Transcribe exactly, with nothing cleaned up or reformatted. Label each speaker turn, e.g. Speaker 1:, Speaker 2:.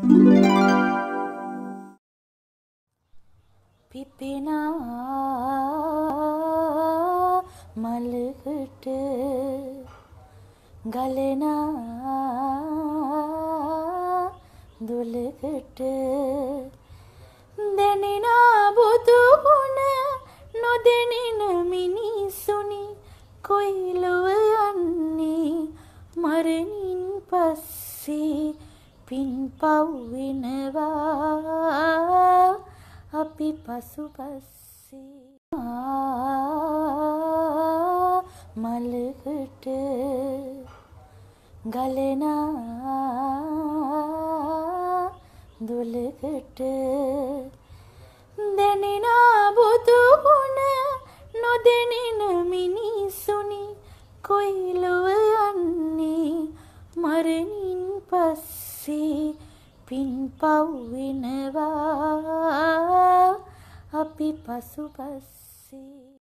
Speaker 1: පිපෙනා මලකට ගලනා දොලකට දැනෙනා බුදු ගුණ නොදැනෙන මිනිසුනි කොයි ලොව යන්නේ මරණින් පස්සේ පින් පව් වෙනවා අපි පසුපස්සේ මලකට ගලනා දොලකට දැනෙනා බුදු ගුණ නොදැනෙන මිනිසුනි කොයි ලොව යන්නේ මරණින් පස්සේ පින් පව් වෙනවා අපි පසුපස්සේ